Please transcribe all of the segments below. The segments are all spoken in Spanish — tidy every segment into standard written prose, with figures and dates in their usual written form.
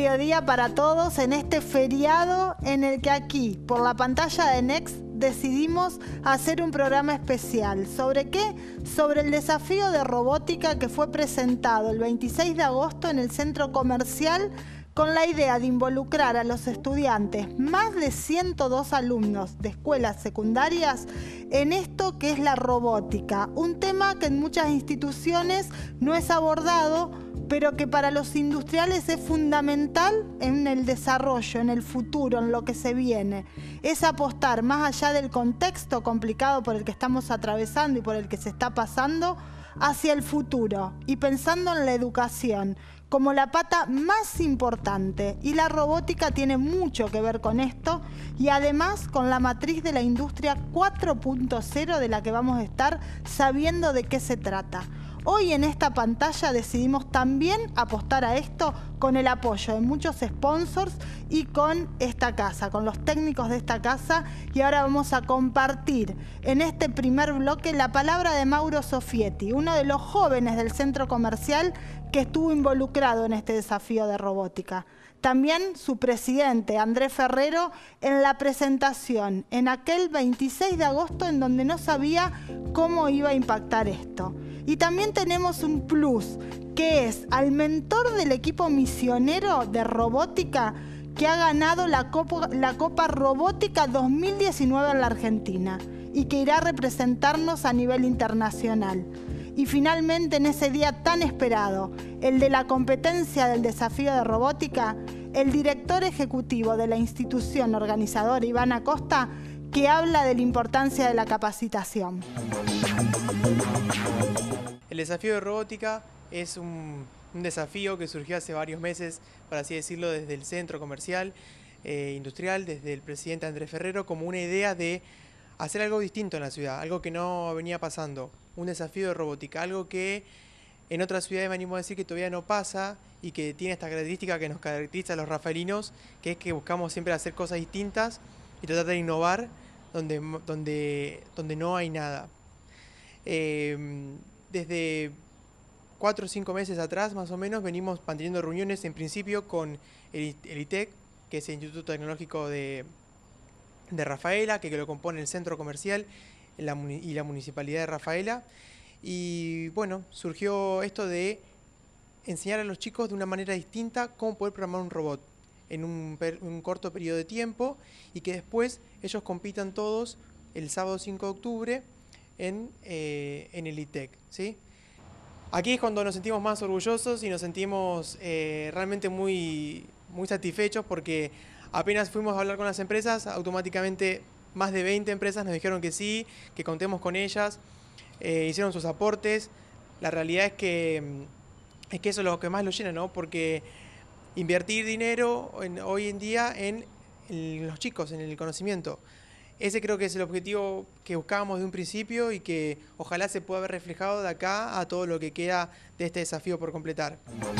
mediodía para todos en este feriado en el que aquí, por la pantalla de Next, decidimos hacer un programa especial. ¿Sobre qué? Sobre el desafío de robótica que fue presentado el 26 de agosto en el Centro Comercial con la idea de involucrar a los estudiantes, más de 102 alumnos de escuelas secundarias, en esto que es la robótica. Un tema que en muchas instituciones no es abordado, pero que para los industriales es fundamental en el desarrollo, en el futuro, en lo que se viene. Es apostar más allá del contexto complicado por el que estamos atravesando y por el que se está pasando, hacia el futuro y pensando en la educación como la pata más importante. Y la robótica tiene mucho que ver con esto y además con la matriz de la industria 4.0 de la que vamos a estar sabiendo de qué se trata. Hoy en esta pantalla decidimos también apostar a esto con el apoyo de muchos sponsors y con esta casa, con los técnicos de esta casa. Y ahora vamos a compartir en este primer bloque la palabra de Mauro Sofietti, uno de los jóvenes del centro comercial que estuvo involucrado en este desafío de robótica. También su presidente, Andrés Ferrero, en la presentación en aquel 26 de agosto en donde no sabía cómo iba a impactar esto. Y también tenemos un plus, que es al mentor del equipo misionero de robótica que ha ganado la Copa Robótica 2019 en la Argentina y que irá a representarnos a nivel internacional. Y finalmente, en ese día tan esperado, el de la competencia del desafío de robótica, el director ejecutivo de la institución organizadora, Iván Acosta, que habla de la importancia de la capacitación. El desafío de robótica es un desafío que surgió hace varios meses, por así decirlo, desde el centro comercial, industrial, desde el presidente Andrés Ferrero, como una idea de hacer algo distinto en la ciudad, algo que no venía pasando, un desafío de robótica, algo que en otras ciudades me animo a decir que todavía no pasa y que tiene esta característica que nos caracteriza a los rafaelinos, que es que buscamos siempre hacer cosas distintas y tratar de innovar donde no hay nada. Desde 4 o 5 meses atrás, más o menos, venimos manteniendo reuniones en principio con el ITEC, que es el Instituto Tecnológico de Rafaela, que lo compone el centro comercial y la municipalidad de Rafaela. Y bueno, surgió esto de enseñar a los chicos de una manera distinta cómo poder programar un robot en un corto periodo de tiempo y que después ellos compitan todos el sábado 5 de octubre en el ITEC, ¿sí? Aquí es cuando nos sentimos más orgullosos y nos sentimos realmente muy satisfechos porque apenas fuimos a hablar con las empresas, automáticamente más de 20 empresas nos dijeron que sí, que contemos con ellas, hicieron sus aportes. La realidad es que eso es lo que más lo llena, ¿no? Porque invertir dinero hoy en día en los chicos, en el conocimiento. Ese creo que es el objetivo que buscábamos de un principio y que ojalá se pueda ver reflejado de acá a todo lo que queda de este desafío por completar.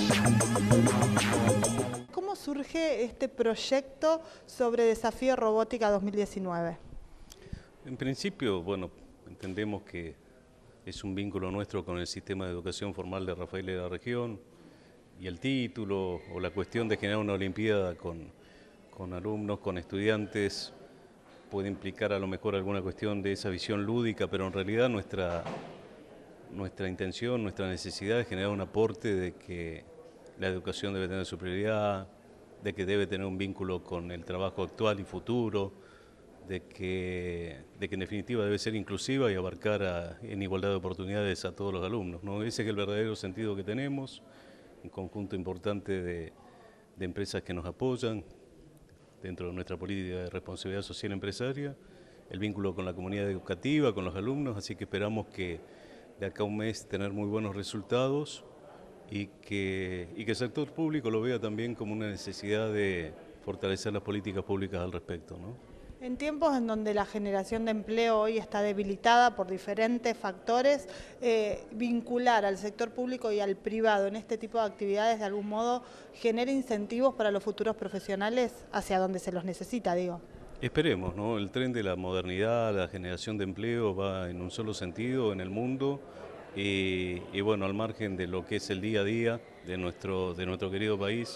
¿Cómo surge este proyecto sobre Desafío Robótica 2019? En principio, bueno, entendemos que es un vínculo nuestro con el sistema de educación formal de Rafaela y de la región y el título o la cuestión de generar una olimpiada con alumnos, con estudiantes, puede implicar a lo mejor alguna cuestión de esa visión lúdica, pero en realidad nuestra intención, nuestra necesidad es generar un aporte de que la educación debe tener su prioridad, de que debe tener un vínculo con el trabajo actual y futuro, de que en definitiva debe ser inclusiva y abarcar en igualdad de oportunidades a todos los alumnos, ¿no? Ese es el verdadero sentido que tenemos, un conjunto importante de empresas que nos apoyan dentro de nuestra política de responsabilidad social empresaria, el vínculo con la comunidad educativa, con los alumnos, así que esperamos que de acá a un mes tener muy buenos resultados y que el sector público lo vea también como una necesidad de fortalecer las políticas públicas al respecto, ¿no? En tiempos en donde la generación de empleo hoy está debilitada por diferentes factores, vincular al sector público y al privado en este tipo de actividades de algún modo genera incentivos para los futuros profesionales hacia donde se los necesita, digo. Esperemos, ¿no? El tren de la modernidad, la generación de empleo va en un solo sentido en el mundo y bueno, al margen de lo que es el día a día de nuestro querido país,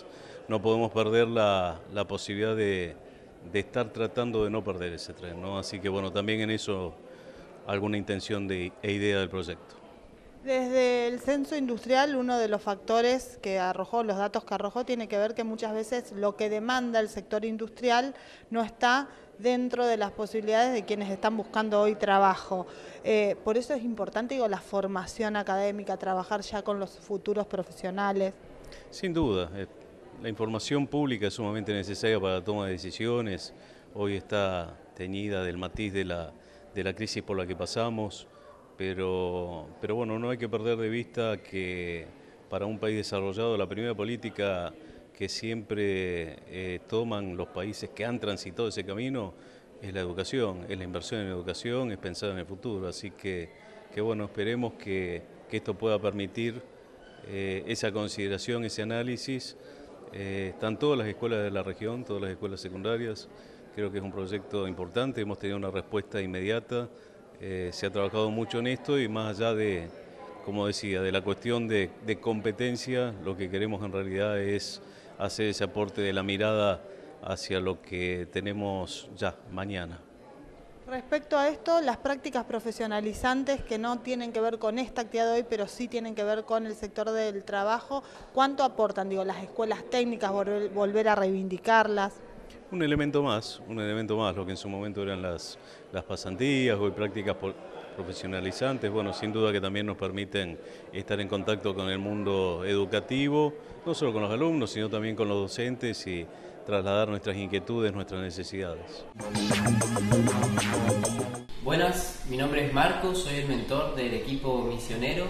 no podemos perder la posibilidad de estar tratando de no perder ese tren, ¿no? Así que bueno, también en eso alguna intención e idea del proyecto. Desde el censo industrial, uno de los factores que arrojó, los datos que arrojó, tiene que ver que muchas veces lo que demanda el sector industrial no está dentro de las posibilidades de quienes están buscando hoy trabajo. Por eso es importante, digo, la formación académica, trabajar ya con los futuros profesionales. Sin duda, la información pública es sumamente necesaria para la toma de decisiones. Hoy está teñida del matiz de la crisis por la que pasamos. Pero bueno, no hay que perder de vista que para un país desarrollado la primera política que siempre toman los países que han transitado ese camino es la educación, es la inversión en educación, es pensar en el futuro. Así que bueno, esperemos que esto pueda permitir esa consideración, ese análisis. Están todas las escuelas de la región, todas las escuelas secundarias. Creo que es un proyecto importante, hemos tenido una respuesta inmediata. Se ha trabajado mucho en esto y más allá de, como decía, de la cuestión de competencia, lo que queremos en realidad es hacer ese aporte de la mirada hacia lo que tenemos ya mañana. Respecto a esto, las prácticas profesionalizantes que no tienen que ver con esta actividad de hoy, pero sí tienen que ver con el sector del trabajo, ¿cuánto aportan? Digo, las escuelas técnicas, volver a reivindicarlas. Un elemento más, lo que en su momento eran las pasantías, hoy prácticas profesionalizantes, bueno, sin duda que también nos permiten estar en contacto con el mundo educativo, no solo con los alumnos, sino también con los docentes y trasladar nuestras inquietudes, nuestras necesidades. Buenas, mi nombre es Marco, soy el mentor del equipo misionero,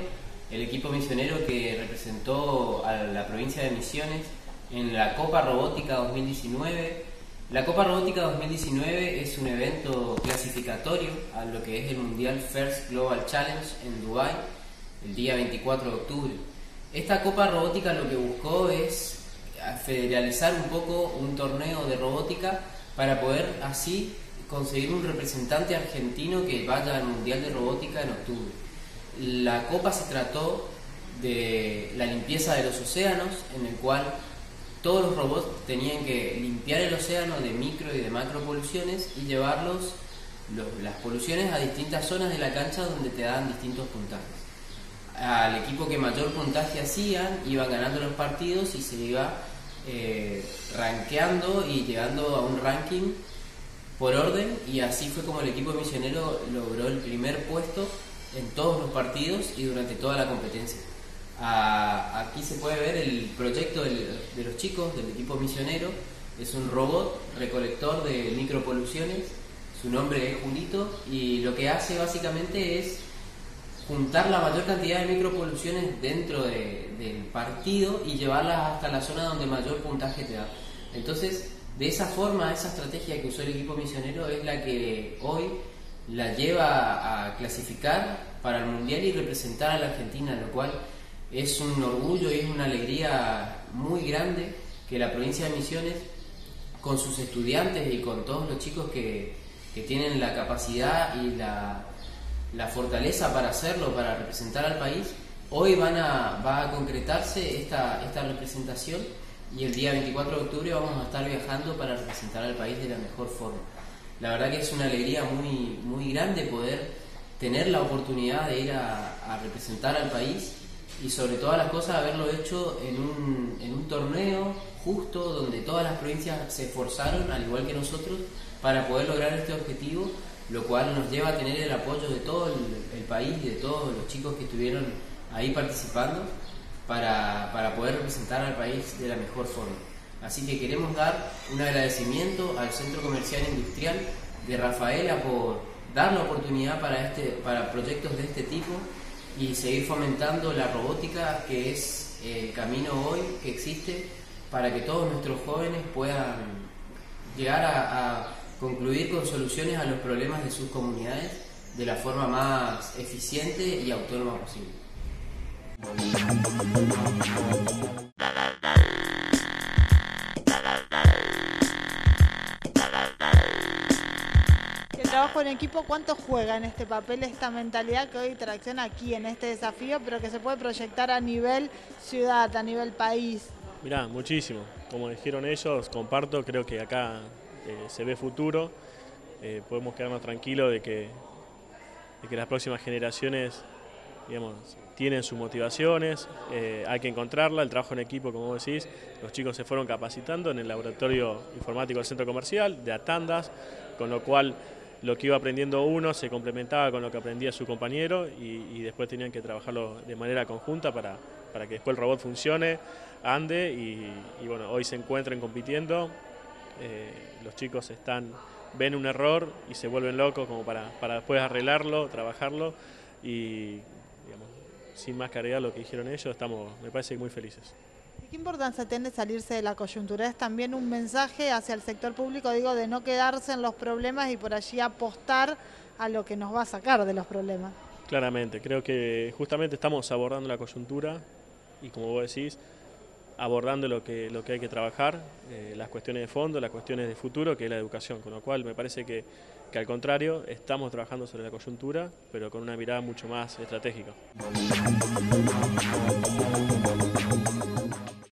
que representó a la provincia de Misiones en la Copa Robótica 2019. La Copa Robótica 2019 es un evento clasificatorio a lo que es el Mundial First Global Challenge en Dubái, el día 24 de octubre. Esta Copa Robótica lo que buscó es federalizar un poco un torneo de robótica para poder así conseguir un representante argentino que vaya al Mundial de Robótica en octubre. La Copa se trató de la limpieza de los océanos, en el cual todos los robots tenían que limpiar el océano de micro y de macro poluciones y llevarlos, las poluciones, a distintas zonas de la cancha donde te dan distintos puntajes. Al equipo que mayor puntaje hacían, iban ganando los partidos y se iba rankeando y llegando a un ranking por orden, y así fue como el equipo misionero logró el primer puesto en todos los partidos y durante toda la competencia. Aquí se puede ver el proyecto de los chicos del equipo misionero. Es un robot recolector de micropoluciones, su nombre es Julito, y lo que hace básicamente es juntar la mayor cantidad de micropoluciones dentro del partido y llevarlas hasta la zona donde mayor puntaje te da. Entonces, de esa forma, esa estrategia que usó el equipo misionero es la que hoy la lleva a clasificar para el Mundial y representar a la Argentina, lo cual es un orgullo y es una alegría muy grande que la provincia de Misiones, con sus estudiantes y con todos los chicos que tienen la capacidad y la fortaleza para hacerlo, para representar al país, hoy va a concretarse esta representación, y el día 24 de octubre vamos a estar viajando para representar al país de la mejor forma. La verdad que es una alegría muy, muy grande poder tener la oportunidad de ir a representar al país, y sobre todas las cosas haberlo hecho en un torneo justo donde todas las provincias se esforzaron, al igual que nosotros, para poder lograr este objetivo, lo cual nos lleva a tener el apoyo de todo el país y de todos los chicos que estuvieron ahí participando para poder representar al país de la mejor forma. Así que queremos dar un agradecimiento al Centro Comercial Industrial de Rafaela por dar la oportunidad para proyectos de este tipo y seguir fomentando la robótica, que es el camino hoy que existe para que todos nuestros jóvenes puedan llegar a concluir con soluciones a los problemas de sus comunidades de la forma más eficiente y autónoma posible. El trabajo en equipo, ¿cuánto juega en este papel esta mentalidad que hoy tracciona aquí en este desafío, pero que se puede proyectar a nivel ciudad, a nivel país? Mirá, muchísimo. como dijeron ellos, comparto, creo que acá se ve futuro, podemos quedarnos tranquilos de que las próximas generaciones, digamos, tienen sus motivaciones, hay que encontrarla, el trabajo en equipo, como vos decís, los chicos se fueron capacitando en el laboratorio informático del centro comercial, de a tandas, con lo cual lo que iba aprendiendo uno se complementaba con lo que aprendía su compañero y después tenían que trabajarlo de manera conjunta para que después el robot funcione, ande y bueno, hoy se encuentran compitiendo, los chicos ven un error y se vuelven locos como para después arreglarlo, trabajarlo y digamos, sin más que agregar lo que dijeron ellos, estamos, me parece, muy felices. ¿Qué importancia tiene salirse de la coyuntura? Es también un mensaje hacia el sector público, digo, de no quedarse en los problemas y por allí apostar a lo que nos va a sacar de los problemas. Claramente, creo que justamente estamos abordando la coyuntura y como vos decís, abordando lo que hay que trabajar, las cuestiones de fondo, las cuestiones de futuro, que es la educación, con lo cual me parece que al contrario, estamos trabajando sobre la coyuntura, pero con una mirada mucho más estratégica.